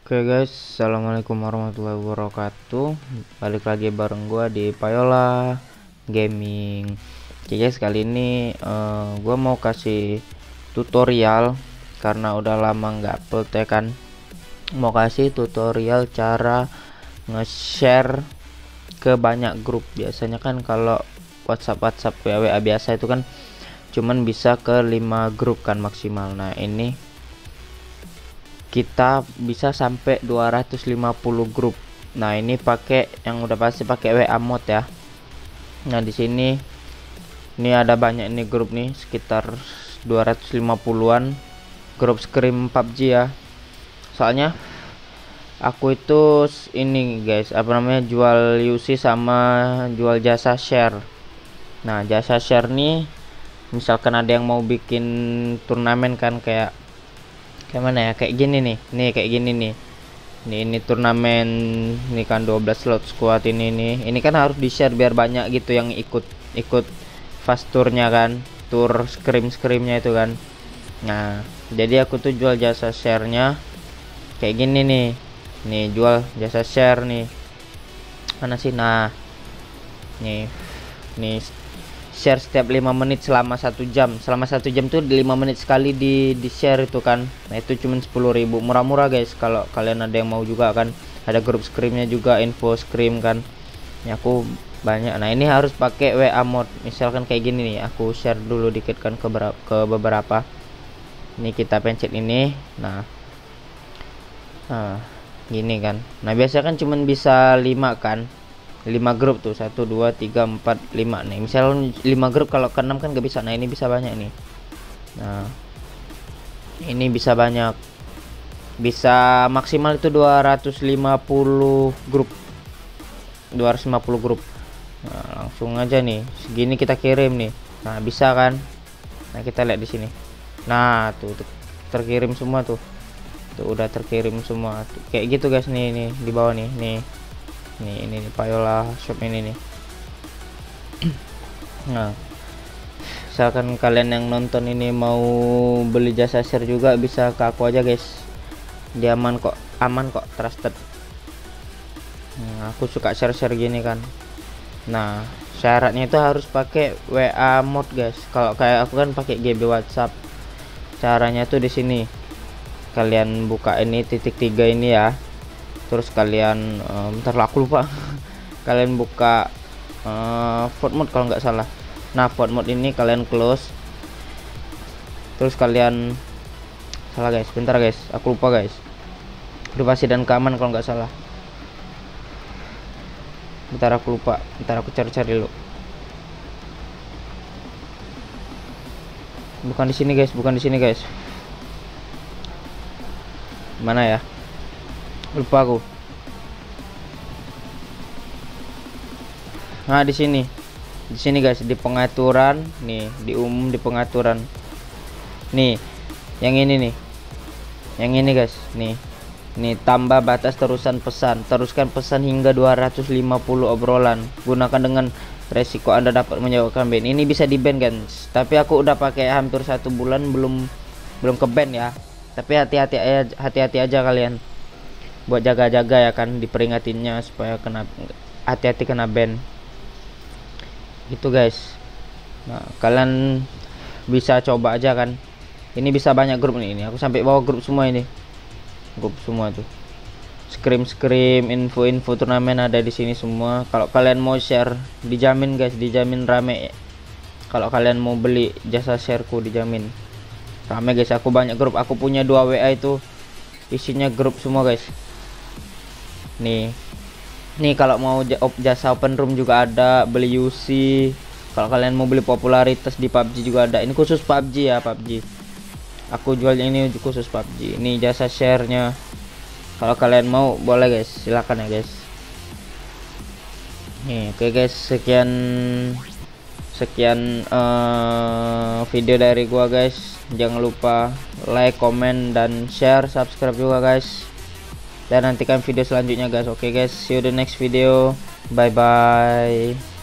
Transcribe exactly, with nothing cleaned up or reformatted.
Oke guys, assalamualaikum warahmatullahi wabarakatuh. Balik lagi bareng gua di Payola Gaming. Oke guys, kali ini uh, gua mau kasih tutorial karena udah lama nggak upload ya kan. Mau kasih tutorial cara nge-share ke banyak grup. Biasanya kan kalau WhatsApp WhatsApp W A W A biasa itu kan cuman bisa ke lima grup kan maksimal. Nah, ini kita bisa sampai dua ratus lima puluh grup. Nah, ini pakai yang udah pasti pakai W A mode ya. Nah, di sini ini ada banyak nih grup nih, sekitar dua ratus lima puluhan grup Scream P U B G ya. Soalnya aku itu ini guys, apa namanya, jual U C sama jual jasa share. Nah, jasa share nih misalkan ada yang mau bikin turnamen kan, kayak kayak mana ya, kayak gini nih nih kayak gini nih nih ini turnamen ini kan dua belas slot squad ini nih ini kan harus di share biar banyak gitu yang ikut ikut fast tournya kan, tour scream screamnya itu kan. Nah, jadi aku tuh jual jasa sharenya kayak gini nih nih jual jasa share nih, mana sih, nah nih nih share setiap lima menit selama satu jam selama satu jam tuh lima menit sekali di di share itu kan. Nah, itu cuma sepuluh ribu, murah-murah guys kalau kalian ada yang mau juga kan. Ada grup screamnya juga, info scream kan. Ini aku banyak. Nah, ini harus pakai W A mode. Misalkan kayak gini nih, aku share dulu dikit kan ke, ke beberapa. Ini kita pencet ini. Nah, nah gini kan. Nah, biasanya kan cuma bisa lima kan, lima grup tuh, satu dua tiga empat lima nih. Misal lima grup, kalau ke enam kan gak bisa. Nah, ini bisa banyak nih. Nah, ini bisa banyak, bisa maksimal itu dua ratus lima puluh grup, dua ratus lima puluh grup. Nah, langsung aja nih segini kita kirim nih. Nah, bisa kan. Nah, kita lihat di sini. Nah, tuh, tuh terkirim semua tuh. Tuh udah terkirim semua tuh. Kayak gitu guys nih, nih di bawah nih nih nih ini nih, Payola shop ini nih. Nah, misalkan kalian yang nonton ini mau beli jasa share juga, bisa ke aku aja guys. Dia aman kok, aman kok, trusted. Nah, aku suka share-share gini kan. Nah, syaratnya itu harus pakai W A mode guys. Kalau kayak aku kan pakai G B WhatsApp. Caranya tuh di sini. Kalian buka ini titik tiga ini ya. Terus kalian um, bentar lah, aku lupa. Kalian buka uh, vote mode kalau nggak salah. Nah, vote mode ini kalian close. Terus kalian salah guys, bentar guys, aku lupa guys. Privasi dan keamanan kalau nggak salah. Bentar aku lupa, bentar aku cari-cari dulu. Bukan di sini guys, bukan di sini guys. Mana ya? Lupa aku. Nah, di sini. Di sini guys, di pengaturan nih, di umum, di pengaturan. Nih, yang ini nih. Yang ini guys, nih. Nih, tambah batas terusan pesan. Teruskan pesan hingga dua ratus lima puluh obrolan. Gunakan dengan resiko Anda dapat menyebabkan ban. Ini bisa di ban guys. Tapi aku udah pakai hampir satu bulan belum belum ke ban ya. Tapi hati-hati aja, hati-hati aja kalian. Buat jaga-jaga ya kan, diperingatinnya supaya kena, hati-hati kena ban gitu guys. Nah, kalian bisa coba aja kan. Ini bisa banyak grup nih, ini aku sampai bawa grup semua ini, grup semua tuh, scream scream, info-info turnamen ada di sini semua. Kalau kalian mau share, dijamin guys, dijamin rame. Kalau kalian mau beli jasa shareku, dijamin rame guys. Aku banyak grup, aku punya dua W A itu isinya grup semua guys. Nih, nih kalau mau jasa open room juga ada, beli U C. Kalau kalian mau beli popularitas di P U B G juga ada. Ini khusus P U B G ya, P U B G. Aku jualnya ini khusus P U B G. Ini jasa sharenya. Kalau kalian mau boleh guys, silakan ya guys. Nih, oke guys, sekian sekian uh, video dari gua guys. Jangan lupa like, comment, dan share, subscribe juga guys. Dan nantikan video selanjutnya guys. Oke guys, see you the next video. Bye bye.